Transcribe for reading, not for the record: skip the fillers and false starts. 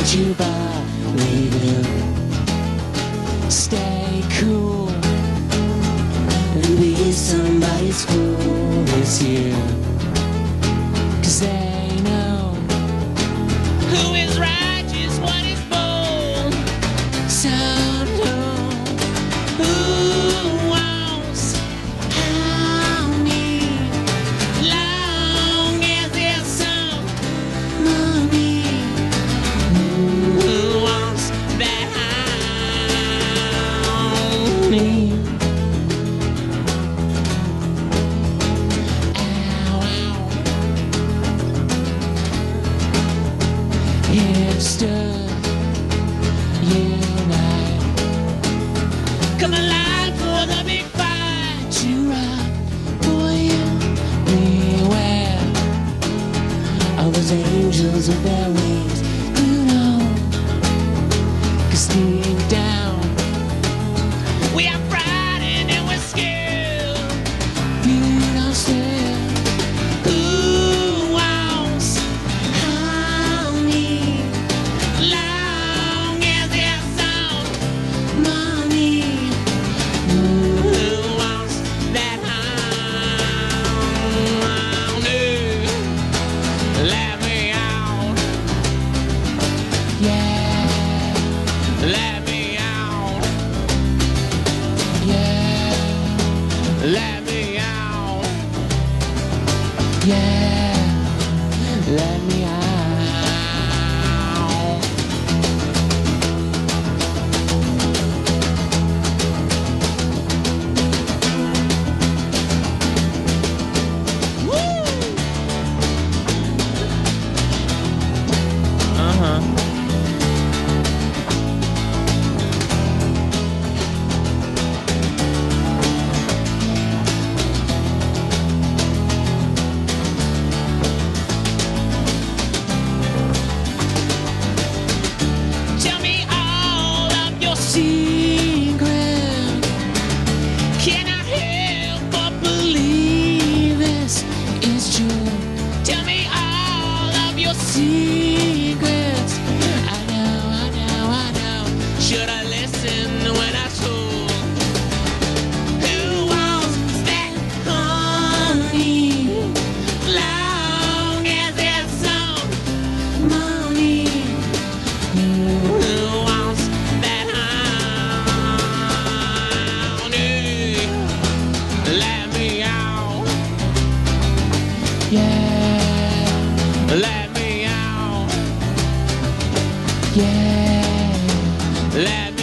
want you, but we will stay cool and be somebody's fool this year. 'Cause they know who is righteous, what is bold. So know who wants how me, long as there's some money. Who wants that honey? Hipster, unite. Come alive for the big fight. You rock, boy, you beware of those angels with their wings. You know, 'cause deep down we are frightened and we're scared. You don't stare. Who wants honey? Long as there's some money. Who wants that honey? Let me out. Yeah. Let me out. Yeah. Let me out. Yeah. Let me out. Tell me all of your secret. Cannot help but believe this is true. Tell me all of your secrets. I know, I know, I know. Should I listen when I told? Who wants that honey? Long as there's some money. Who wants that honey? Let me out. Yeah. Let me out. Yeah. Let